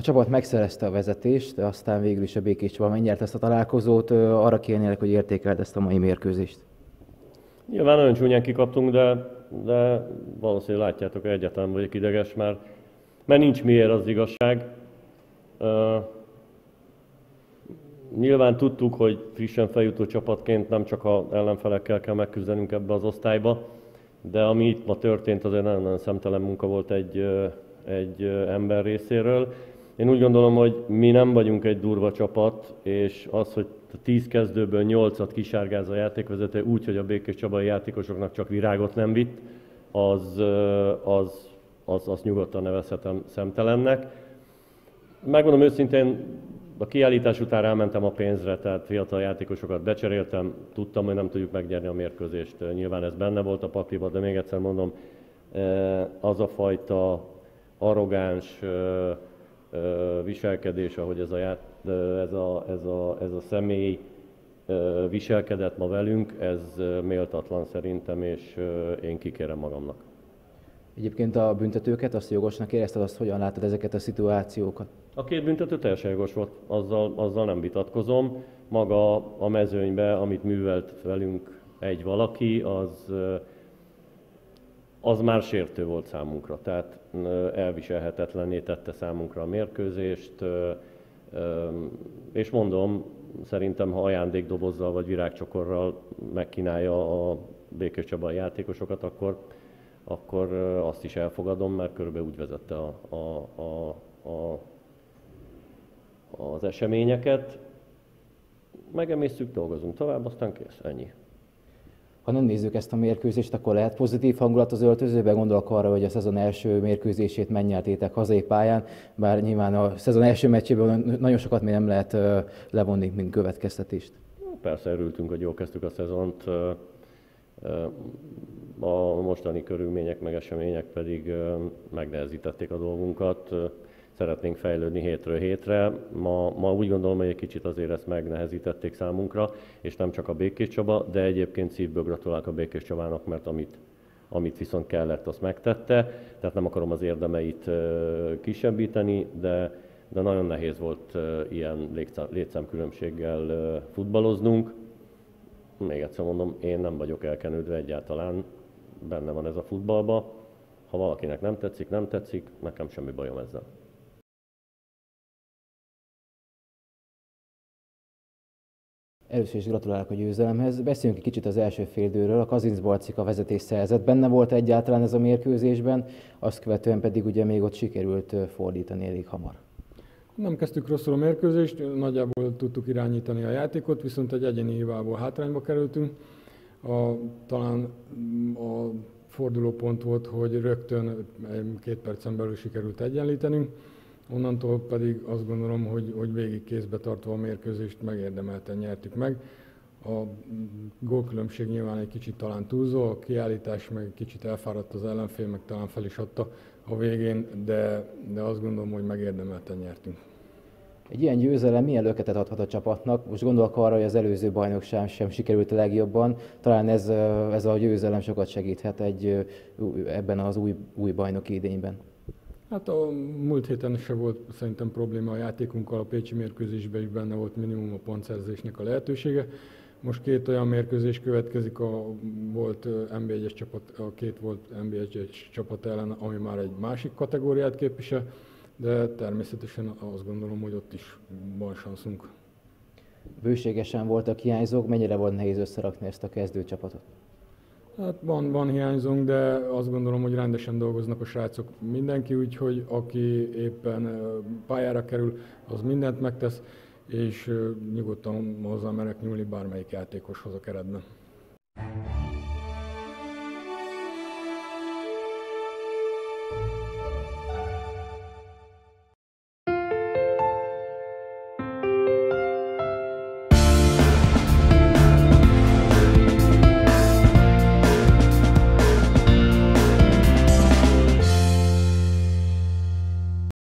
csapat megszerezte a vezetést, de aztán végül is a Békés Csaba megnyert ezt a találkozót. Arra kérnélek, hogy értékeld ezt a mai mérkőzést. Nyilván nagyon csúnyán kikaptunk, de valószínűleg látjátok, hogy egyáltalán vagyok ideges, mert nincs miért, az igazság. Nyilván tudtuk, hogy frissen feljutó csapatként nem csak az ellenfelekkel kell megküzdenünk ebbe az osztályba, de ami itt ma történt, azért nagyon szemtelen munka volt egy ember részéről. Én úgy gondolom, hogy mi nem vagyunk egy durva csapat, és az, hogy 10 kezdőből 8-at kisárgáz a játékvezető úgy, hogy a Békés Csabai játékosoknak csak virágot nem vitt, az nyugodtan nevezhetem szemtelennek. Megmondom őszintén, a kiállítás után rámentem a pénzre, tehát fiatal játékosokat becseréltem, tudtam, hogy nem tudjuk megnyerni a mérkőzést. Nyilván ez benne volt a pakliba, de még egyszer mondom, az a fajta arrogáns viselkedés, ahogy ez a személy viselkedett ma velünk, ez méltatlan szerintem, és én kikérem magamnak. Egyébként a büntetőket, azt jogosnak érezted, azt hogyan látod ezeket a szituációkat? A két büntető teljesen jogos volt, azzal nem vitatkozom. Maga a mezőnybe, amit művelt velünk egy valaki, az már sértő volt számunkra, tehát elviselhetetlenné tette számunkra a mérkőzést, és mondom, szerintem ha ajándékdobozzal vagy virágcsokorral megkínálja a Békés Csabai játékosokat, akkor azt is elfogadom, mert körülbelül úgy vezette az eseményeket. Megemésztük, dolgozunk tovább, aztán kész, ennyi. Ha nem nézzük ezt a mérkőzést, akkor lehet pozitív hangulat az öltözőben? Gondolok arra, hogy a szezon első mérkőzését megnyertétek hazai pályán, bár nyilván a szezon első meccsében nagyon sokat még nem lehet levonni, mint következtetést. Persze örültünk, hogy jól kezdtük a szezont. A mostani körülmények meg események pedig megnehezítették a dolgunkat. Szeretnénk fejlődni hétről hétre. Ma úgy gondolom, hogy egy kicsit azért ezt megnehezítették számunkra, és nem csak a Békés Csaba, de egyébként szívből gratulálok a Békés Csabának, mert amit viszont kellett, azt megtette. Tehát nem akarom az érdemeit kisebbíteni, de nagyon nehéz volt ilyen létszámkülönbséggel futballoznunk. Még egyszer mondom, én nem vagyok elkenődve egyáltalán, benne van ez a futballba. Ha valakinek nem tetszik, nem tetszik, nekem semmi bajom ezzel. Először is gratulálok a győzelemhez. Beszéljünk egy kicsit az első féldőről. A Kazincbarcika vezetés szerzett. Benne volt egyáltalán ez a mérkőzésben, azt követően pedig ugye még ott sikerült fordítani elég hamar. Nem kezdtük rosszul a mérkőzést, nagyjából tudtuk irányítani a játékot, viszont egy egyéni hibából hátrányba kerültünk. Talán a fordulópont volt, hogy rögtön 2 percen belül sikerült egyenlítenünk. Onnantól pedig azt gondolom, hogy végig kézbe tartva a mérkőzést megérdemelten nyertük meg. A gólkülönbség nyilván egy kicsit talán túlzó, a kiállítás meg kicsit elfáradt az ellenfél, meg talán fel is adta a végén, de azt gondolom, hogy megérdemelten nyertünk. Egy ilyen győzelem milyen löketet adhat a csapatnak? Most gondolok arra, hogy az előző bajnokság sem sikerült a legjobban. Talán ez a győzelem sokat segíthet ebben az új bajnoki idényben. Hát a múlt héten se volt szerintem probléma a játékunkkal, a pécsi mérkőzésben is benne volt minimum a pontszerzésnek a lehetősége. Most 2 olyan mérkőzés következik, volt NB1-es csapat, a 2 volt NB1-es csapat ellen, ami már egy másik kategóriát képvisel, de természetesen azt gondolom, hogy ott is van sanszunk. Bőségesen voltak hiányzók, mennyire volt nehéz összerakni ezt a kezdőcsapatot? Hát van hiányzónk, de azt gondolom, hogy rendesen dolgoznak a srácok. Mindenki úgy, hogy aki éppen pályára kerül, az mindent megtesz, és nyugodtan hozzá merek nyúlni bármelyik játékoshoz a keretben.